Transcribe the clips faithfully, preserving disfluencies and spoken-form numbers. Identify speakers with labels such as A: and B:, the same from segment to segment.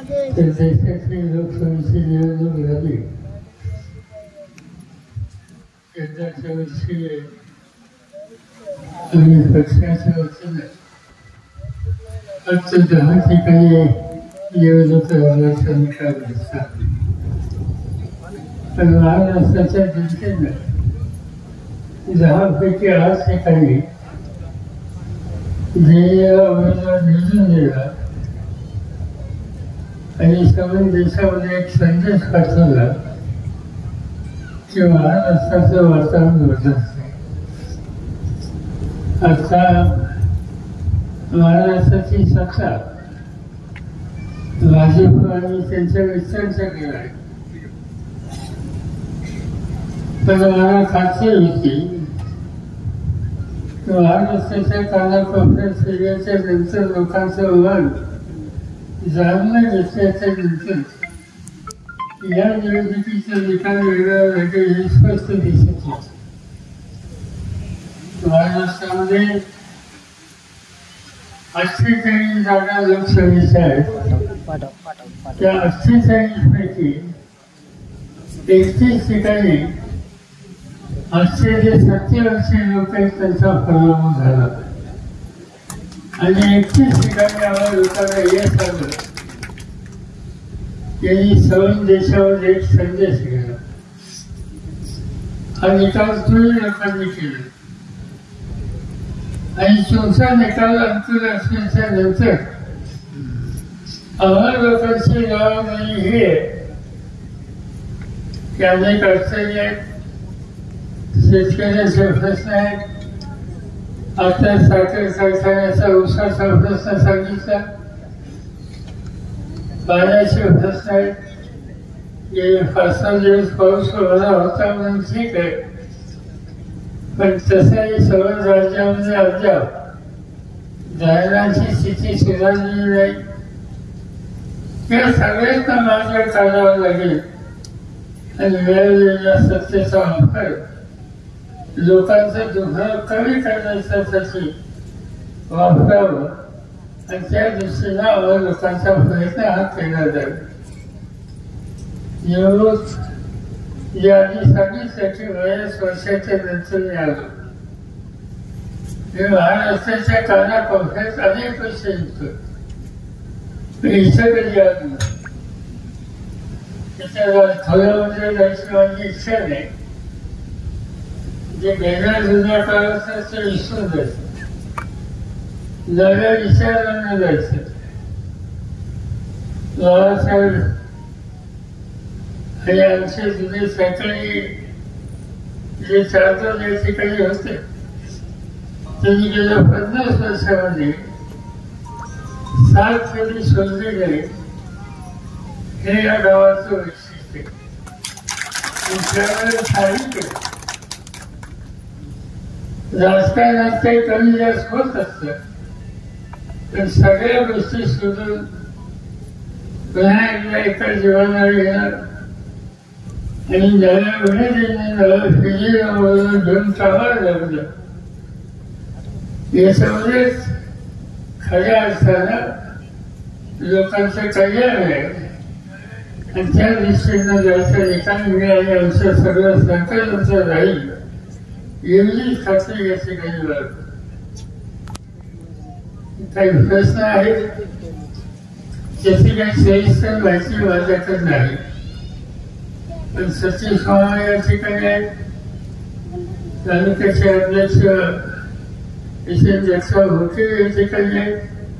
A: तर देशाची लोकसभेची निवडणूक झाली. यंदाच्या वर्षी आम्ही पक्षाच्या वतीने फक्त दहा ठिकाणी निवडणूक लढवण्याचा निकाल घेतला. पण महाराष्ट्राच्या जनतेनं दहापैकी आठ ठिकाणी जे उमेदवार निवडून दिला आणि संपूर्ण देशामध्ये एक संदेश पाठवला की महाराष्ट्राचं वातावरण बदलत आहे. आता महाराष्ट्राची सत्ता भाजप आणि त्यांच्या मित्रांच्या केला आहे. पण मला खात्री होती की महाराष्ट्राच्या कानाकोपऱ्यात फिरल्याच्या नंतर लोकांचं मन जाणून घेतल्याच्या नंतर या निवडणुकीचा निकाल वेगळा वेगळे हे स्पष्ट दिसत होते. महाराष्ट्रामध्ये अठ्ठेचाळीस जागा लोकसभेच्या आहेत. त्या अठ्ठेचाळीस पैकी एकतीस ठिकाणी आजचे जे सत्तर वर्षीय लोक आहेत त्यांचा पराभव झाला आणि एकतीस ठिकाणी आम्हाला लोकांना यश आलं. त्यांनी सर्व देशावर एक संदेश गेला. हा निकाल तुम्ही लोकांनी केला आणि तुमचा निकाल अंतिम असण्याच्या नंतर आम्हा लोकांची जबाबदारी ही आहे की अनेक अडचणी आहेत, शेतकऱ्यांचे प्रश्न आहेत. आता साखर कारखान्याचा उसाचा प्रश्न सांगितला, पाण्याचे प्रश्न आहेत. गेले पाच सहा दिवस पाऊस वगैरे होता म्हणून ठीक आहे, पण तसंही सर्व राज्यामध्ये अद्याप धरणाची स्थिती सुधारलेली नाही. या सगळ्यांना मार्ग काढावा लागेल आणि मिळालेल्या सत्तेचा वापर लोकांचं दुःख कमी करण्यासाठी वापरावं आणि त्या दृष्टीनं आम्हाला लोकांचा प्रयत्न हा केला जाईल. निवडणूक या आधी सांगितल्याची बऱ्याच वर्षाच्या नंतर मी आलो. मी महाराष्ट्राच्या कानाकोपऱ्यात अनेक वर्ष येतो, पण इथं कधी आलो त्याच्या थोड्यामध्ये जायची माझी इच्छा नाही. जे गेल्या जुन्या काळात ते विसरून जायचं, नव्या विचारांना जायचं. बाळासाहेब आणि आमचे जुने सकाळी जे चारदार या ठिकाणी होते त्यांनी गेल्या पन्नास वर्षामध्ये सात कधी शोधले गेले हे या गावाचं वैशिष्ट्य. त्यावेळेला साहित्य राजकारणात काही कमी जास्त होत असतं, पण सगळ्या गोष्टी सोडून पुन्हा एकदा एका जीवनावर येणार आणि नव्या उमेदीने फिरीवर घेऊन कामाला लागलं. याच्यामध्येच खऱ्या अर्थानं लोकांचं कल्याण आहे आणि त्या दृष्टीनं जायचं निकाल मिळाले आमचं सगळं संकल्पचं राहील एवढी खात्री या ठिकाणी लागतो. काही प्रश्न आहेत त्याची काही सविस्तर माहिती माझ्याकडे नाही, पण सचिन स्वामी या ठिकाणी आहेत, तालुक्याचे अध्यक्ष जगताप होते या ठिकाणी आहेत,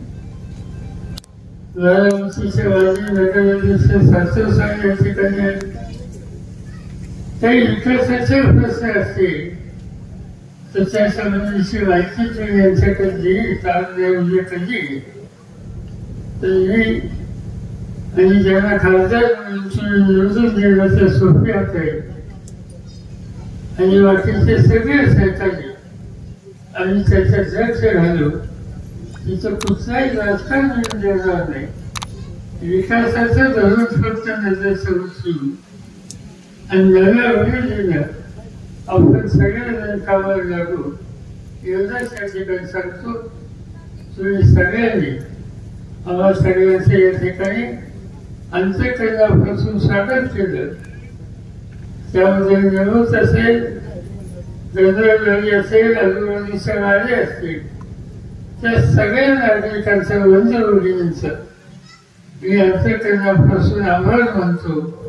A: बारामतीचे माजी नगराध्यक्ष सासरसाहेब या ठिकाणी आहेत. काही विकासाचे प्रश्न असतील तर त्या संबंधीची माहिती तुम्ही यांच्याकडे दिली म्हणजे कधी तरी आणि ज्यांना खासदार निवडून देणं तर सोपे आहे आणि बाकीचे सगळे सहकारी आम्ही त्याच्यात लक्ष घालू. तिथं कुठलाही राजकारण मिळून देणार नाही. विकासाचं धरून फक्त नजर सुरू आणि नव्या उमेदीनं आपण सगळेजण कामाला लागू एवढंच या ठिकाणी सांगतो. तुम्ही सगळ्यांनी आम्हाला सगळ्यांचे या ठिकाणी अंतःकरणापासून स्वागत केलं. त्यामध्ये नमत असेल, गंधर्वरी असेल, अजून सगळे असतील, त्या सगळ्या नागरिकांचं वंदवलींचं मी अंतःकरणापासून आभार मानतो.